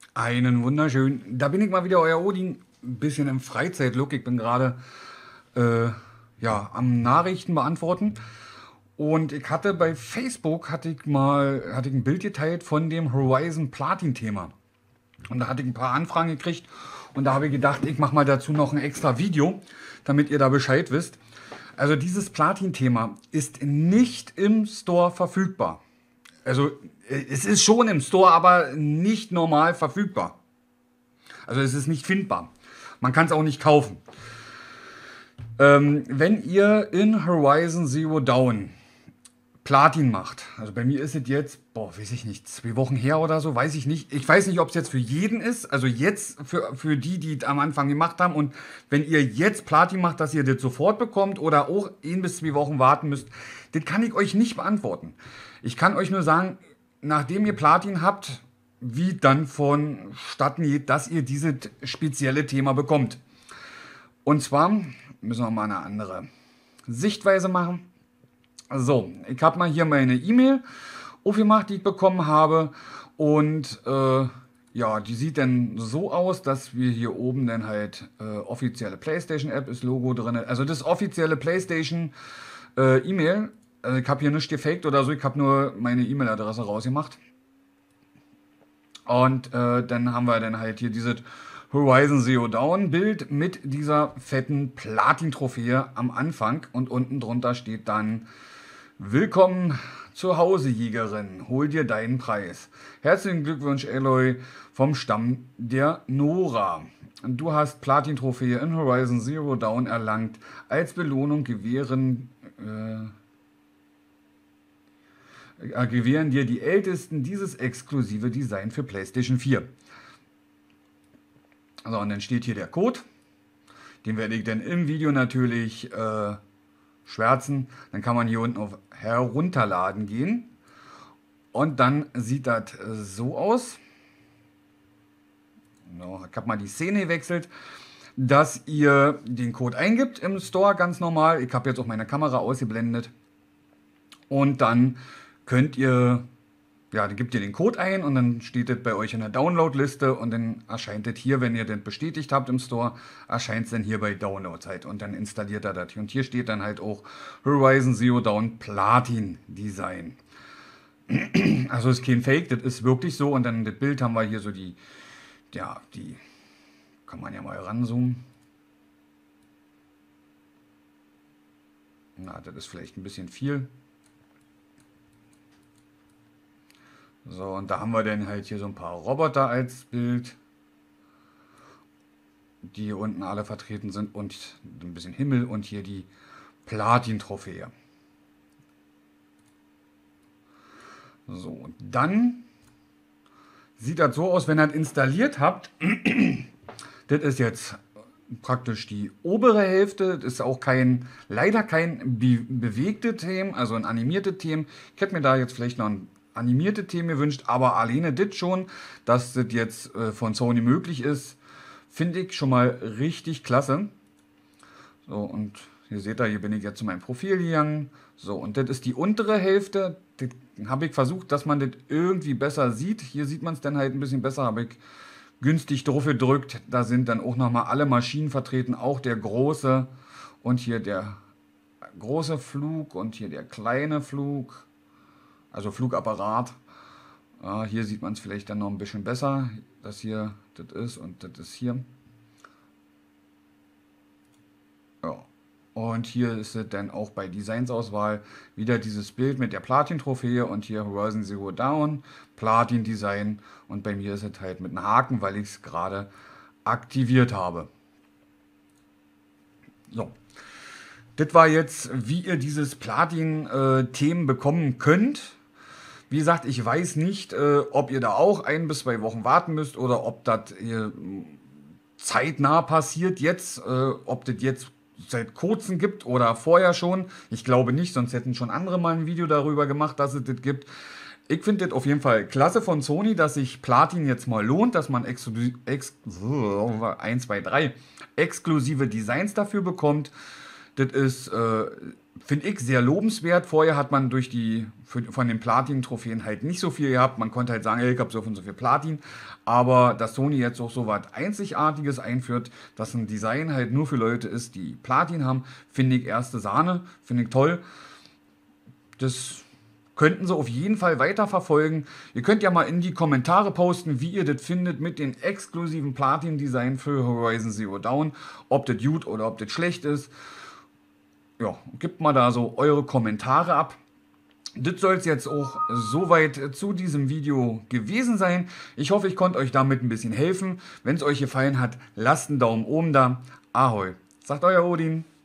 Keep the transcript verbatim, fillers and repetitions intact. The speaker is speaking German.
Einen wunderschönen. Da bin ich mal wieder, euer Odin. Ein bisschen im Freizeitlook. Ich bin gerade äh, ja, am Nachrichten beantworten. Und ich hatte bei Facebook hatte ich mal hatte ich ein Bild geteilt von dem Horizon Platin-Thema. Und da hatte ich ein paar Anfragen gekriegt. Und da habe ich gedacht, ich mache mal dazu noch ein extra Video, damit ihr da Bescheid wisst. Also dieses Platin-Thema ist nicht im Store verfügbar. Also äh, es ist schon im Store, aber nicht normal verfügbar. Also es ist nicht findbar. Man kann es auch nicht kaufen. Ähm, wenn ihr in Horizon Zero Dawn Platin macht, also bei mir ist es jetzt, boah, weiß ich nicht, zwei Wochen her oder so, weiß ich nicht. Ich weiß nicht, ob es jetzt für jeden ist, also jetzt für, für die, die es am Anfang gemacht haben. Und wenn ihr jetzt Platin macht, dass ihr das sofort bekommt oder auch ein bis zwei Wochen warten müsst, das kann ich euch nicht beantworten. Ich kann euch nur sagen, nachdem ihr Platin habt, wie dann vonstatten geht, dass ihr dieses spezielle Thema bekommt. Und zwar müssen wir mal eine andere Sichtweise machen. So, ich habe mal hier meine E-Mail aufgemacht, die ich bekommen habe. Und äh, ja, die sieht dann so aus, dass wir hier oben dann halt äh, offizielle PlayStation-App ist Logo drin. Also das offizielle PlayStation äh, E-Mail. Also ich habe hier nicht gefaked oder so, ich habe nur meine E-Mail-Adresse rausgemacht. Und äh, dann haben wir dann halt hier dieses Horizon Zero Dawn Bild mit dieser fetten Platin-Trophäe am Anfang. Und unten drunter steht dann: Willkommen zu Hause, Jägerin. Hol dir deinen Preis. Herzlichen Glückwunsch, Aloy, vom Stamm der Nora. Du hast Platin-Trophäe in Horizon Zero Dawn erlangt. Als Belohnung gewähren, äh, äh, gewähren dir die Ältesten dieses exklusive Design für PlayStation vier. So, und dann steht hier der Code. Den werde ich dann im Video natürlich äh, schwärzen. Dann kann man hier unten auf Herunterladen gehen. Und dann sieht das so aus. No, ich habe mal die Szene gewechselt, dass ihr den Code eingibt im Store, ganz normal. Ich habe jetzt auch meine Kamera ausgeblendet. Und dann könnt ihr, ja, dann gebt ihr den Code ein und dann steht das bei euch in der Download-Liste und dann erscheint das hier, wenn ihr das bestätigt habt im Store, erscheint es dann hier bei Downloads halt und dann installiert er das. Und hier steht dann halt auch Horizon Zero Dawn Platin Design. Also ist kein Fake, das ist wirklich so. Und dann das Bild haben wir hier so die, ja, die, kann man ja mal ranzoomen. Na, das ist vielleicht ein bisschen viel. So, und da haben wir dann halt hier so ein paar Roboter als Bild, die hier unten alle vertreten sind und ein bisschen Himmel und hier die Platin-Trophäe. So, und dann sieht das so aus, wenn ihr das installiert habt. Das ist jetzt praktisch die obere Hälfte. Das ist auch kein, leider kein be bewegtes Thema, also ein animiertes Thema. Ich hätte mir da jetzt vielleicht noch ein animierte Themen gewünscht, aber alleine das schon, dass das jetzt äh, von Sony möglich ist, finde ich schon mal richtig klasse. So, und hier seht ihr, hier bin ich jetzt zu meinem Profil gegangen. So, und das ist die untere Hälfte. Das habe ich versucht, dass man das irgendwie besser sieht. Hier sieht man es dann halt ein bisschen besser, habe ich günstig drauf gedrückt. Da sind dann auch nochmal alle Maschinen vertreten, auch der große und hier der große Flug und hier der kleine Flug. Also Flugapparat. Ja, hier sieht man es vielleicht dann noch ein bisschen besser. Das hier, das ist und das ist hier. Ja. Und hier ist es dann auch bei Designsauswahl wieder dieses Bild mit der Platin-Trophäe und hier Horizon Zero Dawn, Platin-Design. Und bei mir ist es halt mit einem Haken, weil ich es gerade aktiviert habe. So. Das war jetzt, wie ihr dieses Platin-Themen bekommen könnt. Wie gesagt, ich weiß nicht, äh, ob ihr da auch ein bis zwei Wochen warten müsst oder ob das äh, zeitnah passiert jetzt, äh, ob das jetzt seit kurzem gibt oder vorher schon. Ich glaube nicht, sonst hätten schon andere mal ein Video darüber gemacht, dass es das gibt. Ich finde das auf jeden Fall klasse von Sony, dass sich Platin jetzt mal lohnt, dass man ex ex eins, zwei, drei exklusive Designs dafür bekommt. Das ist, äh, finde ich, sehr lobenswert. Vorher hat man durch die, für, von den Platin-Trophäen halt nicht so viel gehabt. Man konnte halt sagen, ey, ich habe so und so viel Platin. Aber dass Sony jetzt auch so was Einzigartiges einführt, dass ein Design halt nur für Leute ist, die Platin haben, finde ich erste Sahne, finde ich toll. Das könnten sie auf jeden Fall weiterverfolgen. Ihr könnt ja mal in die Kommentare posten, wie ihr das findet mit den exklusiven Platin-Design für Horizon Zero Dawn. Ob das gut oder ob das schlecht ist. Ja, gebt mal da so eure Kommentare ab. Das soll es jetzt auch soweit zu diesem Video gewesen sein. Ich hoffe, ich konnte euch damit ein bisschen helfen. Wenn es euch gefallen hat, lasst einen Daumen oben da. Ahoi, sagt euer Odin.